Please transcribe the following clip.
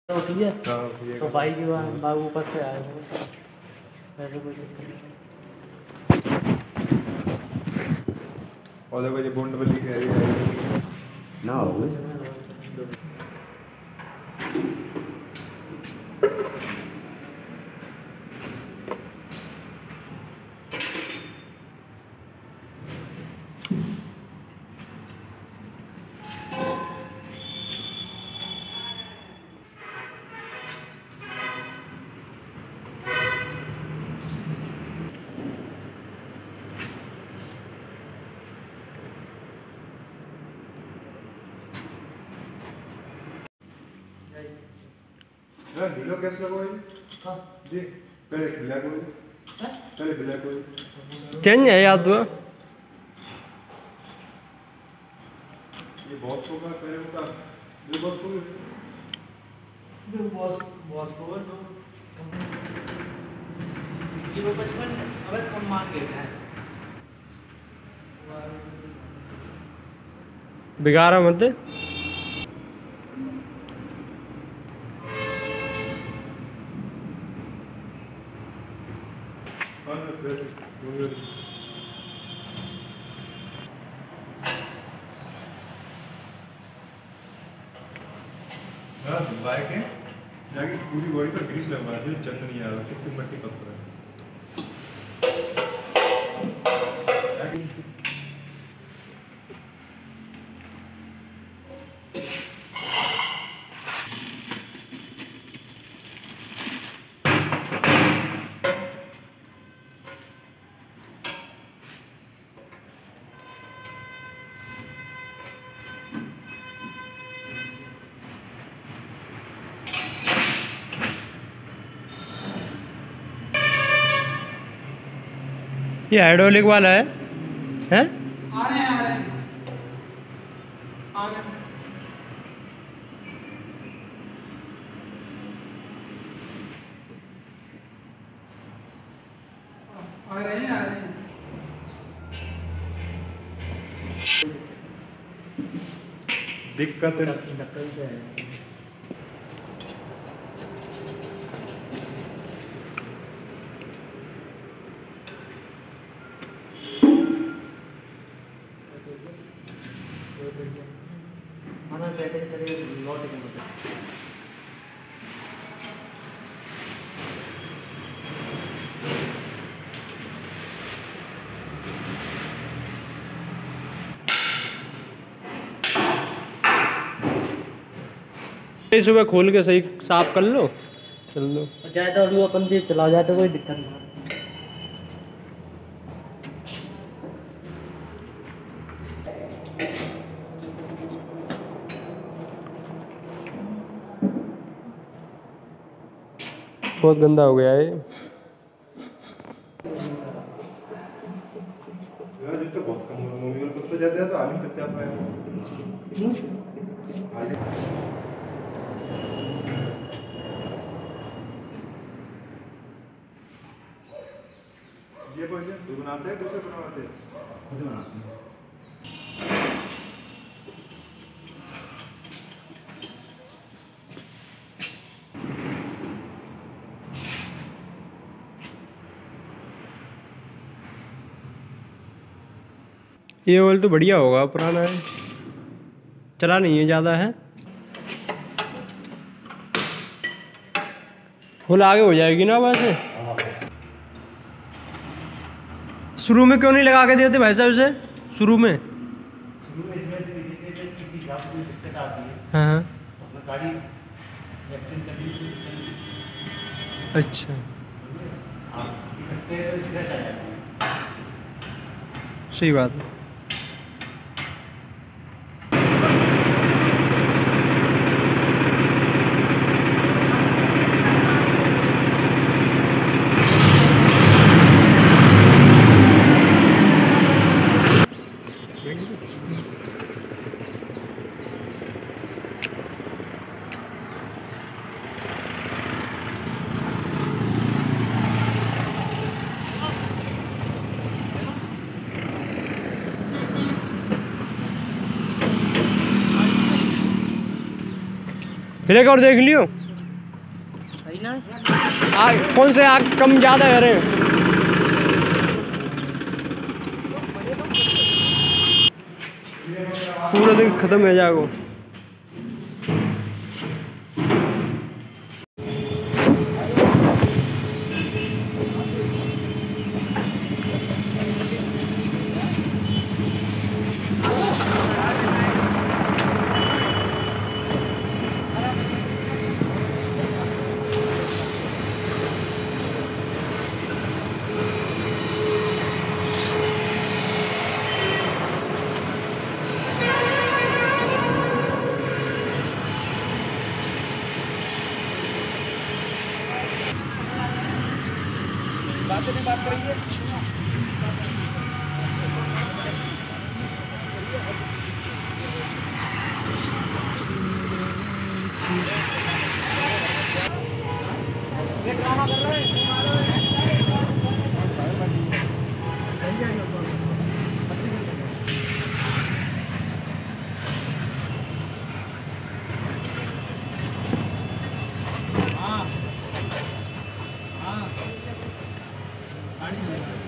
होती है हाँ तो बाइक बाग ऊपर से आए हुए ऐसे कोई दिक्कत नहीं। और देखो ये बूंद वाली कह रही है ना हो गई। ढीलो कैसे लगोगे जी? पहले ब्लैक हो, पहले ब्लैक हो। चेंज है याद तो ये बॉस को का पहले का ये बॉस को बॉस को जो ये वो 55 अगर कम मान के है बिगाड़ा मत। बाइक है जाके पूरी बॉडी पर ग्रीस लगवा दे, जंग नहीं आ रहा, कितनी मट्टी पत्थर है। ये हाइड्रोलिक वाला है हैं? आ रहे हैं दिक्कत है ढक्कन से है। हाँ सेटिंग करिए नोट के मतलब सुबह खोल के सही साफ कर लो, चल दो। ज़्यादा और अपन भी चला जाए तो कोई दिक्कत नहीं। बहुत गंदा हो गया है यार, जितना बहुत कम मूवी में कुछ तो जाते हैं तो आलिम कच्चा आता है ये बोलिए तू बनाते हैं दूसरे बनाते हैं? खुद बनाते हैं। ये ऑयल तो बढ़िया होगा, पुराना है, चला नहीं है ज़्यादा है। फुल आगे हो जाएगी ना वैसे। शुरू में क्यों नहीं लगा के देते भाई साहब इसे? शुरू में किसी जाप कोई दिक्कत आती है हाँ हाँ अपना गाड़ी एक्सचेंज करनी अच्छा आप इकट्ठे स्क्रैच आ जाती है। सही बात है। फिर एक और देख लियो। कौन से आग कम ज़्यादा है रे? पूरा दिन खत्म हो जाएगा। बात करेंगे। ड्रामा कर रहे हैं। हाँ हाँ